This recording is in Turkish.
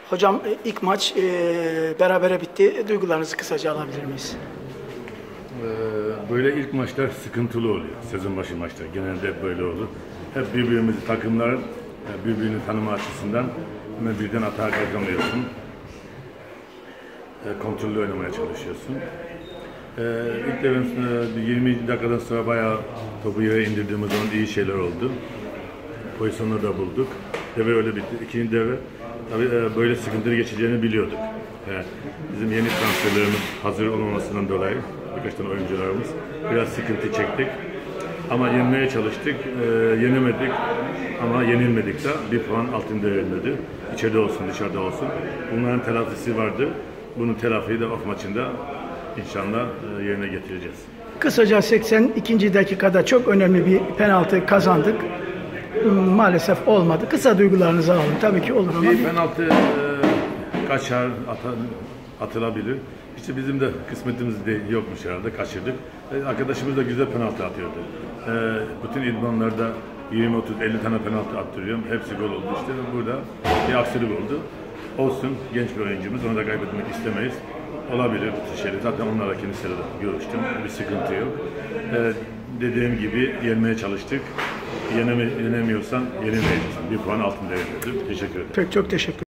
Hocam ilk maç berabere bitti. Duygularınızı kısaca alabilir miyiz? Böyle ilk maçlar sıkıntılı oluyor. Sezon başı maçlar genelde hep böyle olur. Hep birbirimizi takımlar birbirini tanıma açısından hemen birden atağa kalkamıyorsun. Kontrollü oynamaya çalışıyorsun. İlk devre 20 dakikadan sonra bayağı topu yere indirdiğimiz zaman iyi şeyler oldu. Pozisyonları da bulduk. Devre öyle bitti. İkinci devre tabii böyle sıkıntılı geçeceğini biliyorduk. Bizim yeni transferlerimiz hazır olmamasından dolayı birkaç tane oyuncularımız biraz sıkıntı çektik. Ama yenmeye çalıştık, yenemedik ama yenilmedik de bir puan altında verilmedi. İçeride olsun, dışarıda olsun. Bunların telafisi vardı. Bunun telafiyi de off maçında inşallah yerine getireceğiz. Kısaca 82. dakikada çok önemli bir penaltı kazandık. Maalesef olmadı. Kısa duygularınızı alalım. Tabii ki olur ama. Bir penaltı kaçar, atılabilir. İşte bizim de kısmetimiz de yokmuş herhalde, kaçırdık. Arkadaşımız da güzel penaltı atıyordu. Bütün idmanlarda 20, 30, 50 tane penaltı attırıyorum. Hepsi gol oldu işte. Burada bir aksilik oldu. Olsun, genç bir oyuncumuz, onu da kaybetmek istemeyiz. Olabilir bu tür şeyler. Zaten onlarla kendisiyle de görüştüm. Bir sıkıntı yok. Dediğim gibi yenmeye çalıştık. Yenemiyorsan yenilmeyeceksin. Bir puan altında yenildi. Teşekkür ederim. Pek çok teşekkür ederim.